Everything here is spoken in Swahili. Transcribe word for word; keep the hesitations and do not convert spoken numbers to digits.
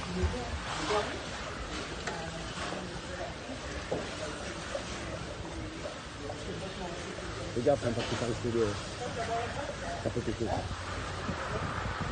Fais gaffe, hein, parce que ça risque de... Ça peut péter.